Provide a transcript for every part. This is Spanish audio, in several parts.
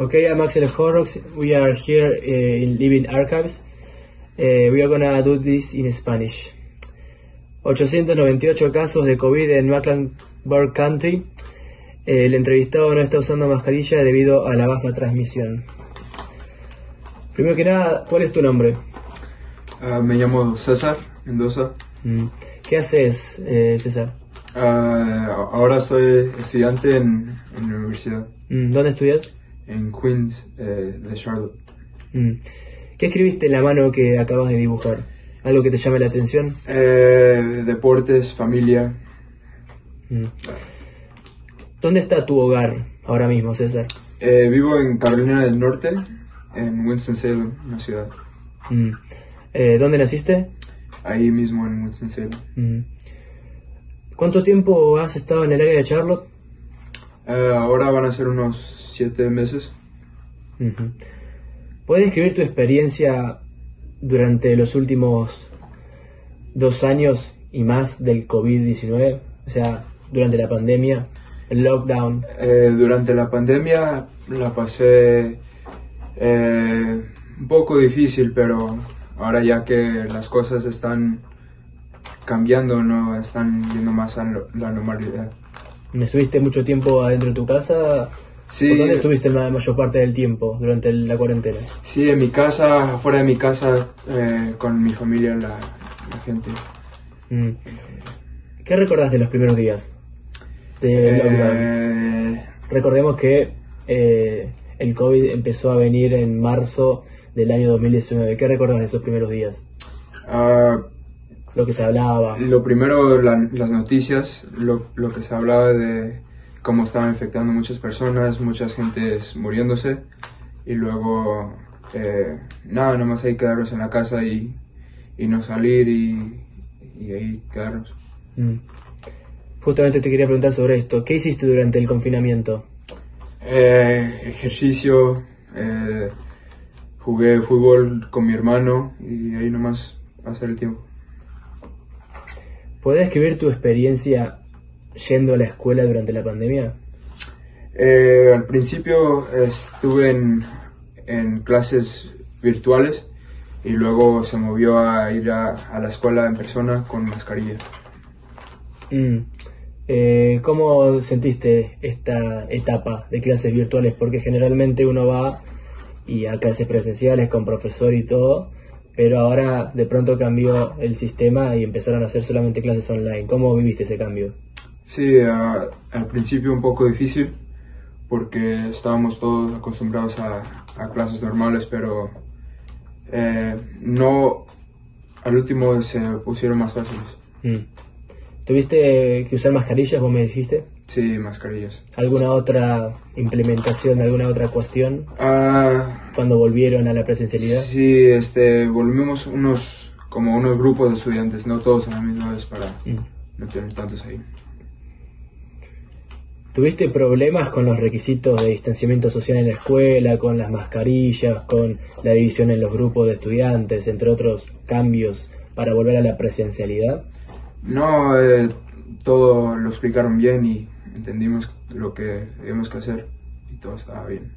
Okay, I'm Axel Horrocks. We are here in Living Archives. We are gonna do this in Spanish. 898 casos de COVID en Mecklenburg County. El entrevistado no está usando mascarilla debido a la baja transmisión. Primero que nada, ¿cuál es tu nombre? Me llamo César Mendoza. ¿Qué haces, César? Ahora soy estudiante en la universidad. ¿Dónde estudias? En Queens, de Charlotte. ¿Qué escribiste en la mano que acabas de dibujar? ¿Algo que te llame la atención? Deportes, familia. ¿Dónde está tu hogar ahora mismo, César? Vivo en Carolina del Norte, en Winston-Salem, una ciudad. ¿Dónde naciste? Ahí mismo en Winston-Salem. ¿Cuánto tiempo has estado en el área de Charlotte? Ahora van a ser unos 7 meses. ¿Puedes describir tu experiencia durante los últimos 2 años y más del COVID-19? O sea, durante la pandemia, el lockdown. Durante la pandemia la pasé un poco difícil, pero ahora ya que las cosas están cambiando, no están yendo más a la normalidad. ¿Estuviste mucho tiempo adentro de tu casa? Sí. ¿Dónde estuviste la mayor parte del tiempo durante la cuarentena? Sí, en mi casa, afuera de mi casa, con mi familia, la gente. ¿Qué recordás de los primeros días del lockdown? Recordemos que el COVID empezó a venir en marzo del año 2019. ¿Qué recordás de esos primeros días? Lo que se hablaba. Lo primero, las noticias, lo que se hablaba de cómo estaban infectando muchas personas, muchas gentes muriéndose, y luego nada más hay que quedarnos en la casa y no salir y ahí quedarnos. Justamente te quería preguntar sobre esto. ¿Qué hiciste durante el confinamiento? Ejercicio, jugué fútbol con mi hermano y ahí nomás pasar el tiempo. ¿Podés describir tu experiencia yendo a la escuela durante la pandemia? Al principio estuve en clases virtuales y luego se movió a ir a la escuela en persona con mascarilla. ¿Cómo sentiste esta etapa de clases virtuales? Porque generalmente uno va y a clases presenciales con profesor y todo, pero ahora de pronto cambió el sistema y empezaron a hacer solamente clases online. ¿Cómo viviste ese cambio? Sí, al principio un poco difícil porque estábamos todos acostumbrados a clases normales, pero no, al último se pusieron más fáciles. ¿Tuviste que usar mascarillas, vos me dijiste? Sí, mascarillas. ¿Alguna otra implementación, alguna otra cuestión cuando volvieron a la presencialidad? Sí, volvimos unos grupos de estudiantes, no todos a la misma vez para no tener tantos ahí. ¿Tuviste problemas con los requisitos de distanciamiento social en la escuela, con las mascarillas, con la división en los grupos de estudiantes, entre otros cambios para volver a la presencialidad? No, todo lo explicaron bien y entendimos lo que teníamos que hacer y todo estaba bien.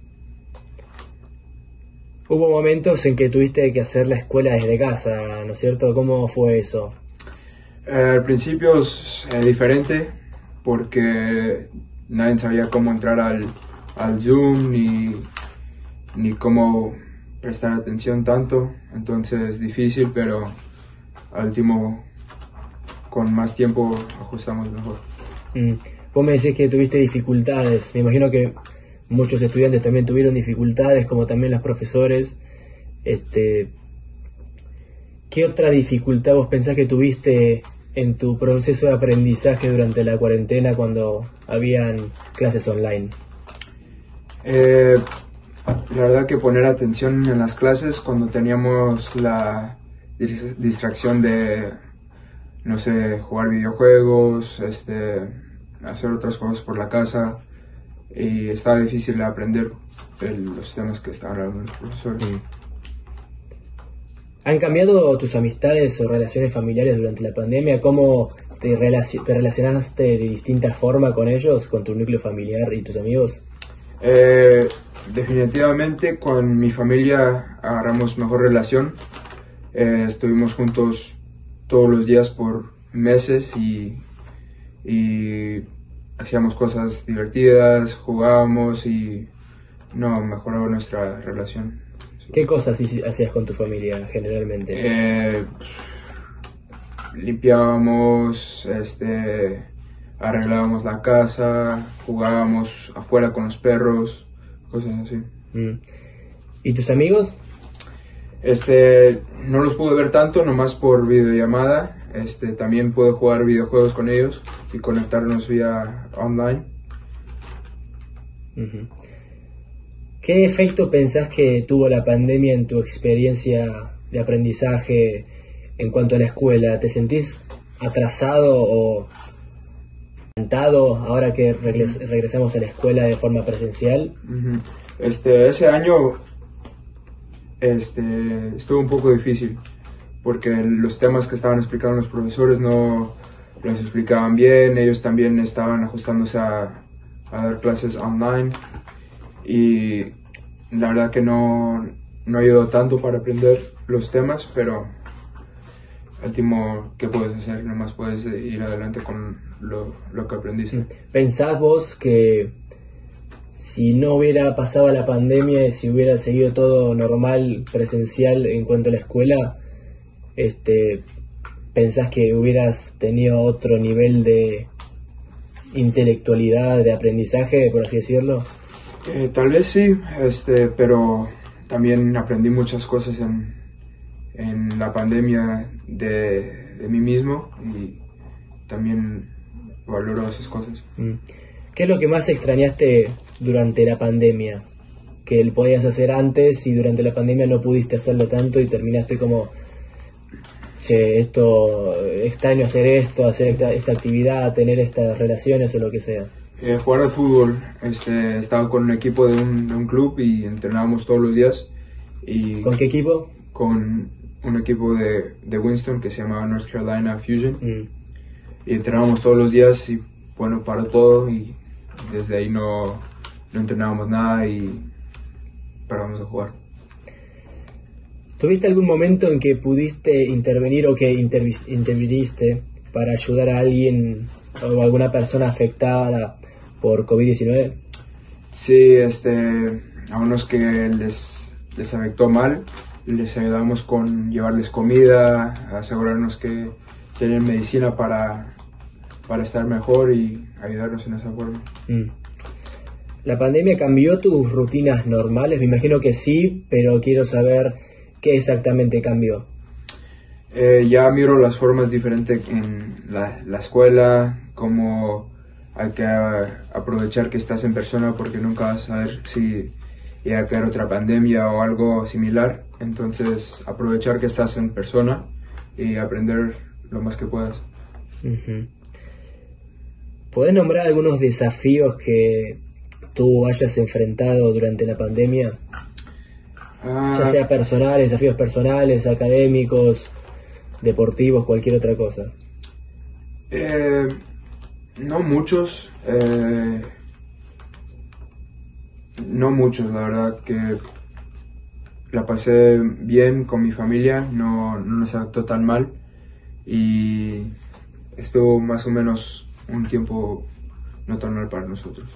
Hubo momentos en que tuviste que hacer la escuela desde casa, ¿no es cierto? ¿Cómo fue eso? Al principio es diferente porque nadie sabía cómo entrar al Zoom ni cómo prestar atención tanto, entonces difícil, pero al último con más tiempo ajustamos mejor. Vos me decís que tuviste dificultades, me imagino que muchos estudiantes también tuvieron dificultades, como también los profesores. ¿Qué otra dificultad vos pensás que tuviste en tu proceso de aprendizaje durante la cuarentena cuando habían clases online? La verdad que poner atención en las clases cuando teníamos la distracción de, no sé, jugar videojuegos, hacer otras cosas por la casa, y estaba difícil aprender los temas que estaban hablando los profesores. ¿Han cambiado tus amistades o relaciones familiares durante la pandemia? ¿Cómo te relacionaste de distinta forma con ellos, con tu núcleo familiar y tus amigos? Definitivamente con mi familia agarramos mejor relación. Estuvimos juntos todos los días por meses y hacíamos cosas divertidas, jugábamos y mejoró nuestra relación. ¿Qué cosas hacías con tu familia generalmente? Limpiábamos, arreglábamos la casa, jugábamos afuera con los perros, cosas así. ¿Y tus amigos? No los pude ver tanto, nomás por videollamada. También pude jugar videojuegos con ellos y conectarnos vía online. ¿Qué efecto pensás que tuvo la pandemia en tu experiencia de aprendizaje en cuanto a la escuela? ¿Te sentís atrasado o adelantado ahora que regresamos a la escuela de forma presencial? Ese año estuvo un poco difícil porque los temas que estaban explicando los profesores no los explicaban bien. Ellos también estaban ajustándose a dar clases online y la verdad que no ayudó tanto para aprender los temas, pero al último, ¿qué puedes hacer? Nomás puedes ir adelante con lo que aprendiste. ¿Pensás vos que si no hubiera pasado la pandemia y si hubiera seguido todo normal, presencial en cuanto a la escuela, pensás que hubieras tenido otro nivel de intelectualidad, de aprendizaje, por así decirlo? Tal vez sí, pero también aprendí muchas cosas en la pandemia de mí mismo y también valoro esas cosas. ¿Qué es lo que más extrañaste durante la pandemia? Que podías hacer antes y durante la pandemia no pudiste hacerlo tanto y terminaste como, che, extraño hacer esto, hacer esta actividad, tener estas relaciones o lo que sea. Jugar al fútbol. Estaba con un equipo de un club y entrenábamos todos los días. ¿Con qué equipo? Con un equipo de Winston que se llamaba North Carolina Fusion. Y entrenábamos todos los días y bueno, paró todo y desde ahí no entrenábamos nada y paramos de jugar. ¿Tuviste algún momento en que pudiste intervenir o que interviniste para ayudar a alguien o alguna persona afectada por COVID-19? Sí, a unos que les afectó mal, les ayudamos con llevarles comida, asegurarnos que tienen medicina para estar mejor y ayudarnos en esa forma. ¿La pandemia cambió tus rutinas normales? Me imagino que sí, pero quiero saber qué exactamente cambió. Ya miro las formas diferentes en la escuela, como hay que aprovechar que estás en persona porque nunca vas a saber si llega a caer otra pandemia o algo similar. Entonces, aprovechar que estás en persona y aprender lo más que puedas. ¿Podés nombrar algunos desafíos que tú hayas enfrentado durante la pandemia? Ya sea personales, desafíos personales, académicos, deportivos, cualquier otra cosa. No muchos, la verdad que la pasé bien con mi familia, no nos afectó tan mal y estuvo más o menos un tiempo no tan mal para nosotros.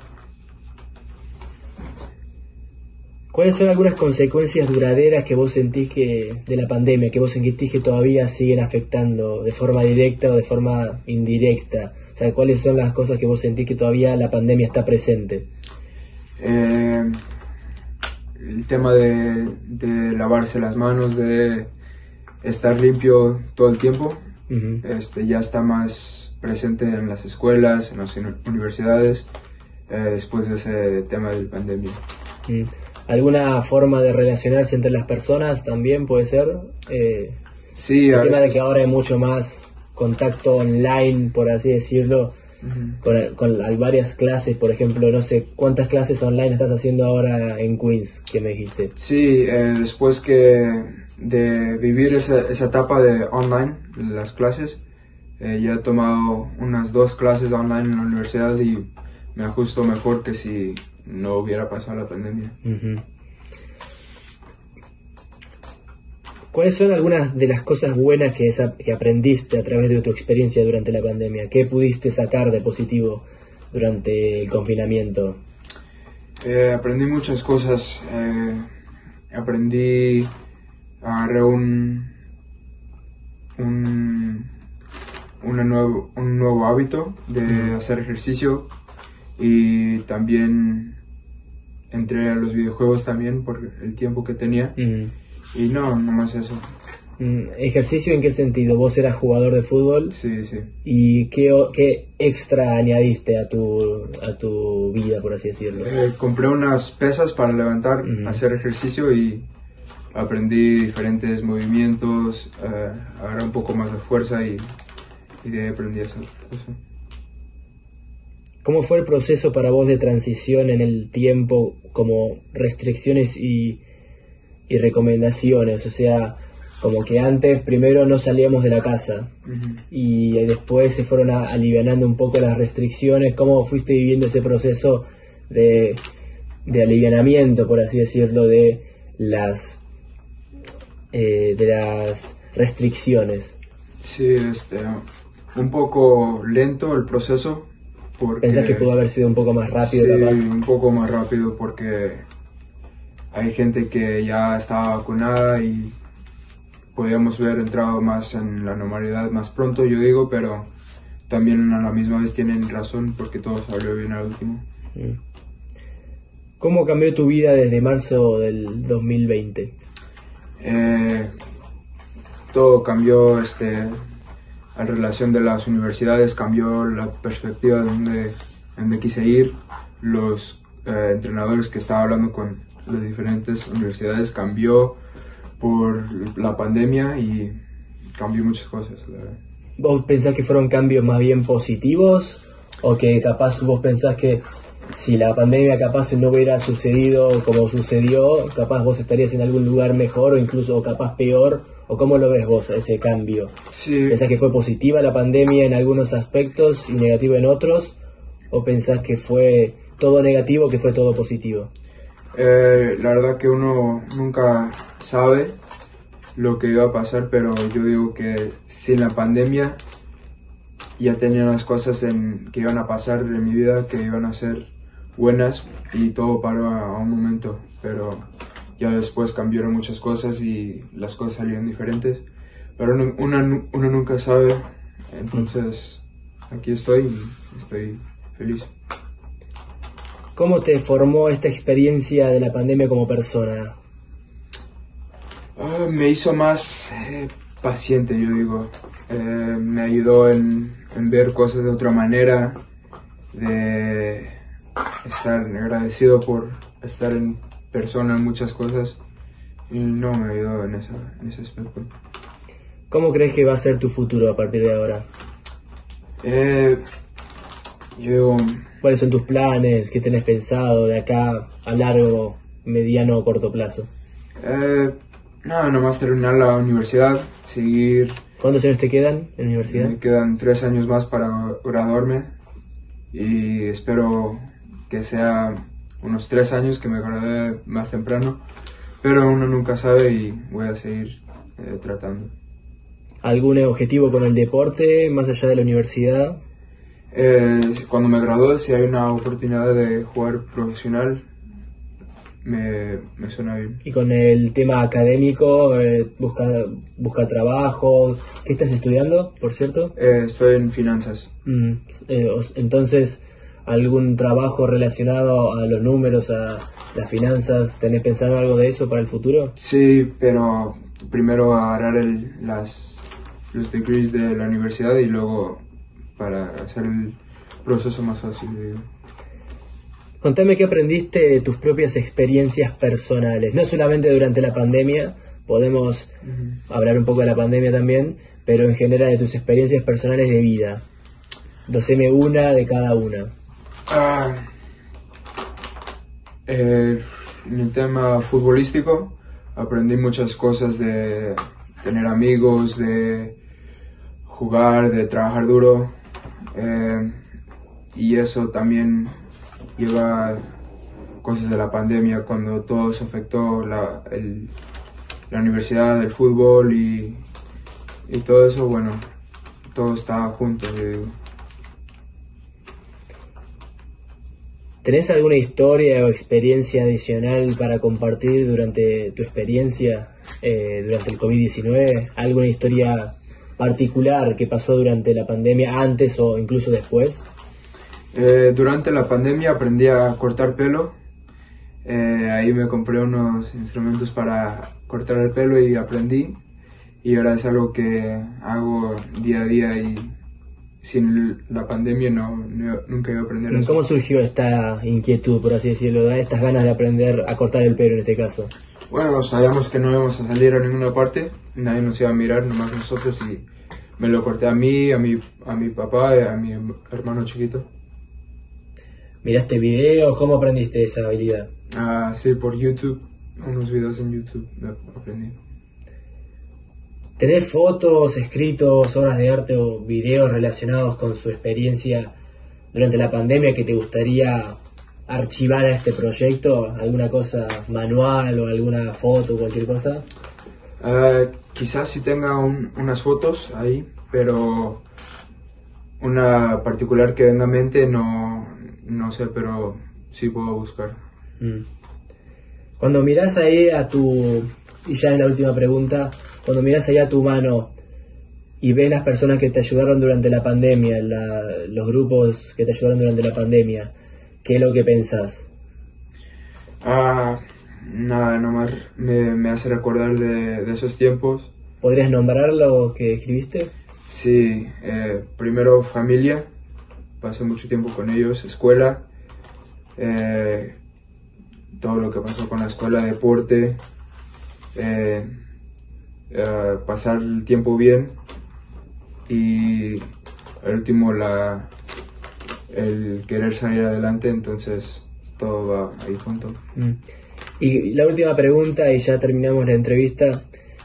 ¿Cuáles son algunas consecuencias duraderas que vos sentís de la pandemia, que vos sentís que todavía siguen afectando de forma directa o de forma indirecta? O sea, ¿cuáles son las cosas que vos sentís que todavía la pandemia está presente? El tema de lavarse las manos, de estar limpio todo el tiempo, ya está más presente en las escuelas, en las universidades, después de ese tema de la pandemia. ¿Alguna forma de relacionarse entre las personas también puede ser? Sí, el tema de que ahora hay mucho más contacto online, por así decirlo, con varias clases, por ejemplo, no sé, ¿cuántas clases online estás haciendo ahora en Queens, que me dijiste? Sí, después de vivir esa etapa de online, las clases, ya he tomado unas 2 clases online en la universidad y me ajusto mejor que si no hubiera pasado la pandemia. Ujú. ¿Cuáles son algunas de las cosas buenas que aprendiste a través de tu experiencia durante la pandemia? ¿Qué pudiste sacar de positivo durante el confinamiento? Aprendí muchas cosas. Agarré un nuevo hábito de hacer ejercicio, y también entré a los videojuegos también por el tiempo que tenía. Y no más eso. ¿Ejercicio en qué sentido? ¿Vos eras jugador de fútbol? Sí, sí. ¿Y qué extra añadiste a tu vida, por así decirlo? Compré unas pesas para levantar, hacer ejercicio, y aprendí diferentes movimientos, agarré un poco más de fuerza, y de ahí aprendí eso. ¿Cómo fue el proceso para vos de transición en el tiempo, como restricciones y recomendaciones? O sea, como que antes primero no salíamos de la casa y después se fueron alivianando un poco las restricciones. ¿Cómo fuiste viviendo ese proceso de alivianamiento, por así decirlo, de las restricciones? Sí, un poco lento el proceso. ¿Pensás que pudo haber sido un poco más rápido? Sí, capaz? un poco más rápido, porque hay gente que ya estaba vacunada y podíamos haber entrado más en la normalidad más pronto, yo digo, pero también a la misma vez tienen razón, porque todo salió bien al último. ¿Cómo cambió tu vida desde marzo del 2020? Todo cambió, la relación de las universidades cambió, la perspectiva de donde quise ir, los entrenadores que estaba hablando con las diferentes universidades cambió por la pandemia, y cambió muchas cosas, la verdad. ¿Vos pensás que fueron cambios más bien positivos? ¿O que capaz vos pensás que si la pandemia capaz no hubiera sucedido como sucedió, capaz vos estarías en algún lugar mejor o incluso capaz peor? ¿O cómo lo ves vos ese cambio? Sí. ¿Pensás que fue positiva la pandemia en algunos aspectos y negativa en otros? ¿O pensás que fue todo negativo, que fue todo positivo? La verdad que uno nunca sabe lo que iba a pasar, pero yo digo que sin la pandemia ya tenía unas cosas que iban a pasar en mi vida que iban a ser buenas, y todo paró a un momento, pero ya después cambiaron muchas cosas y las cosas salieron diferentes, pero uno nunca sabe. Entonces aquí estoy y estoy feliz. ¿Cómo te formó esta experiencia de la pandemia como persona? Me hizo más paciente, yo digo. Me ayudó en ver cosas de otra manera, de estar agradecido por estar en persona en muchas cosas, y no me ayudó en ese aspecto. ¿Cómo crees que va a ser tu futuro a partir de ahora? Yo ¿Cuáles son tus planes? ¿Qué tenés pensado de acá a largo, mediano o corto plazo? nada, nomás terminar la universidad, seguir. ¿Cuántos años te quedan en la universidad? Me quedan 3 años más para graduarme, y espero que sea unos 3 años, que me gradué más temprano, pero uno nunca sabe y voy a seguir tratando. ¿Algún objetivo con el deporte más allá de la universidad? Cuando me gradúe, si hay una oportunidad de jugar profesional, me suena bien. Y con el tema académico, busca trabajo. ¿Qué estás estudiando, por cierto? Estoy en finanzas. Entonces, ¿algún trabajo relacionado a los números, a las finanzas? ¿Tenés pensado algo de eso para el futuro? Sí, pero primero agarrar los degrees de la universidad y luego para hacer el proceso más fácil, digo. Contame qué aprendiste de tus propias experiencias personales, no solamente durante la pandemia, podemos hablar un poco de la pandemia también, pero en general de tus experiencias personales de vida. Doceme una de cada una. En el tema futbolístico aprendí muchas cosas, de tener amigos, de jugar, de trabajar duro, y eso también lleva cosas de la pandemia, cuando todo se afectó, la universidad, el fútbol y todo eso, bueno, todo estaba junto, yo digo. ¿Tenés alguna historia o experiencia adicional para compartir durante tu experiencia durante el COVID-19? ¿Alguna historia particular que pasó durante la pandemia, antes o incluso después? Durante la pandemia aprendí a cortar pelo. Ahí me compré unos instrumentos para cortar el pelo y aprendí. Y ahora es algo que hago día a día y sin la pandemia nunca iba a aprender eso. ¿Cómo surgió esta inquietud, por así decirlo, estas ganas de aprender a cortar el pelo en este caso? Bueno, sabíamos que no íbamos a salir a ninguna parte, nadie nos iba a mirar, nomás nosotros, y me lo corté a mí, a mi papá y a mi hermano chiquito. ¿Miraste videos? ¿Cómo aprendiste esa habilidad? Sí, por YouTube, unos videos en YouTube aprendí. ¿Tenés fotos, escritos, obras de arte o videos relacionados con su experiencia durante la pandemia que te gustaría archivar a este proyecto? ¿Alguna cosa manual o alguna foto o cualquier cosa? Quizás sí tenga unas fotos ahí, pero una particular que venga a mente no sé, pero sí puedo buscar. Cuando mirás ahí y ya es la última pregunta, cuando mirás ahí a tu mano y ves las personas que te ayudaron durante la pandemia, los grupos que te ayudaron durante la pandemia, ¿qué es lo que pensás? Nada, nomás me hace recordar de esos tiempos. ¿Podrías nombrar lo que escribiste? Sí, primero familia, pasé mucho tiempo con ellos, escuela, todo lo que pasó con la escuela, deporte, pasar el tiempo bien y el último el querer salir adelante, entonces todo va ahí junto. Y la última pregunta y ya terminamos la entrevista,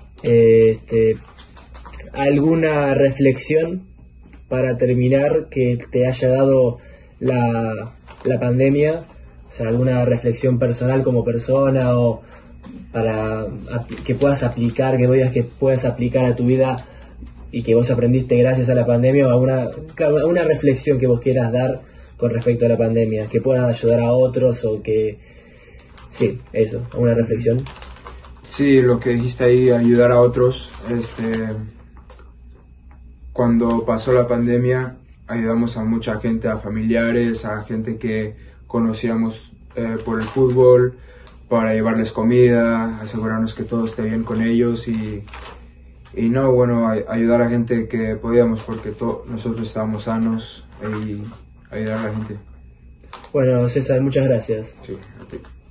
¿alguna reflexión para terminar que te haya dado la pandemia? O sea, alguna reflexión personal como persona o para que puedas aplicar, que digas que puedas aplicar a tu vida y que vos aprendiste gracias a la pandemia, o una reflexión que vos quieras dar con respecto a la pandemia, que pueda ayudar a otros o que... Sí, eso, una reflexión. Sí, lo que dijiste ahí, ayudar a otros. Cuando pasó la pandemia, ayudamos a mucha gente, a familiares, a gente que conocíamos por el fútbol, para llevarles comida, asegurarnos que todo esté bien con ellos y ayudar a gente que podíamos porque nosotros estábamos sanos y ayudar a la gente. Bueno, César, muchas gracias. Sí, a ti.